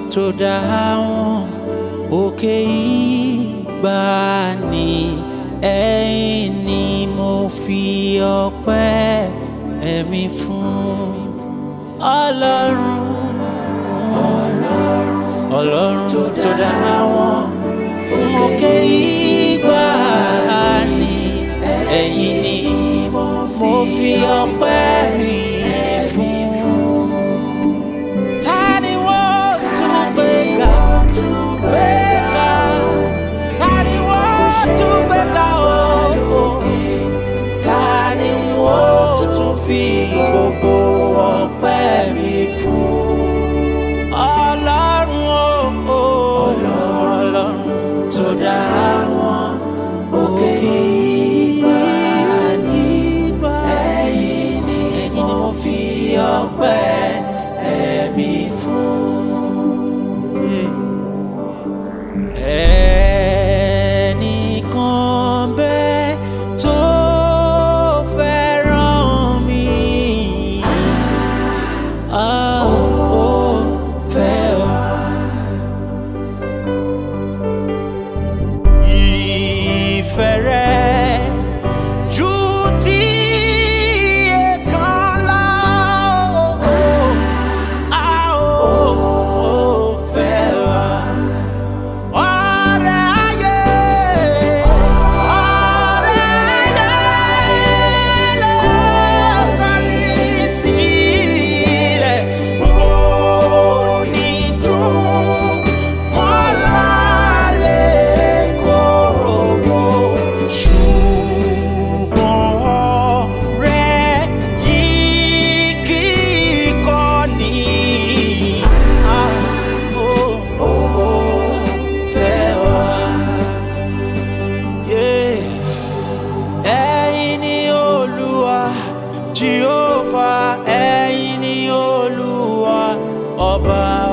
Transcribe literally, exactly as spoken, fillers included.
tó dá wọn òkè ìgbàanì ẹ̀yin ni mo fi ọpẹ́ ẹ̀mí fún Ọlọ́run Ọlọ́run tó dá wọn òkè ìgbàanì ẹ̀yin ni mo fi ọpẹ́ mi fún. Ta ni wọ́n tún gbé ga gbé ga ta ni wọ́n tún gbé ga òkè ta ni wọ́n tún fi gbogbo ọpẹ́ mi fún. Ọlọ́run o Ọlọ́run tó dá wọn òkè ìgbàanì ẹ̀yin ni mo fi ọpẹ́ ẹ̀mí fún. Ẹnìkan bẹ́ẹ̀ tó fẹ́ràn mi. Ìfẹ́ rẹ̀ jù tí ẹ̀kan lọ. A ò fẹ́ wa. Ọ̀rẹ́ ayé, ọ̀rẹ́ ayé ló kọ̀rí sílẹ̀. Kò ní dùn mọ́ lálẹ́ kóró. Ṣùgbọ́n ọ̀rẹ́ yìí kì í kọ́ni. A ò fẹ́ wa. Yeah. Ẹ̀yin ni Olúwa Jehovah, ẹ̀yin ni Olúwa ọba.